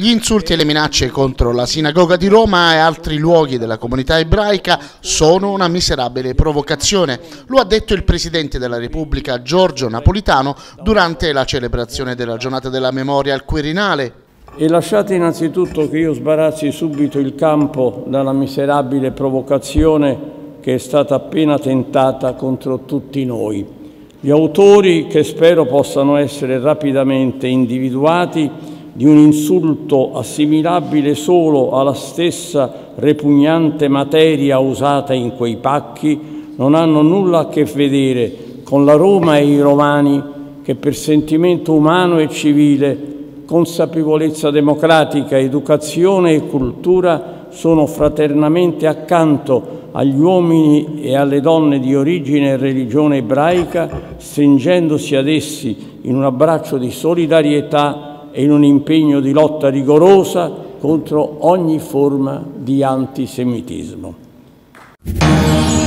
Gli insulti e le minacce contro la sinagoga di Roma e altri luoghi della comunità ebraica sono una miserabile provocazione. Lo ha detto il Presidente della Repubblica Giorgio Napolitano durante la celebrazione della giornata della memoria al Quirinale. E lasciate innanzitutto che io sbarazzi subito il campo dalla miserabile provocazione che è stata appena tentata contro tutti noi. Gli autori, che spero possano essere rapidamente individuati, di un insulto assimilabile solo alla stessa repugnante materia usata in quei pacchi, non hanno nulla a che vedere con la Roma e i romani che per sentimento umano e civile, consapevolezza democratica, educazione e cultura sono fraternamente accanto agli uomini e alle donne di origine e religione ebraica, stringendosi ad essi in un abbraccio di solidarietà e in un impegno di lotta rigorosa contro ogni forma di antisemitismo.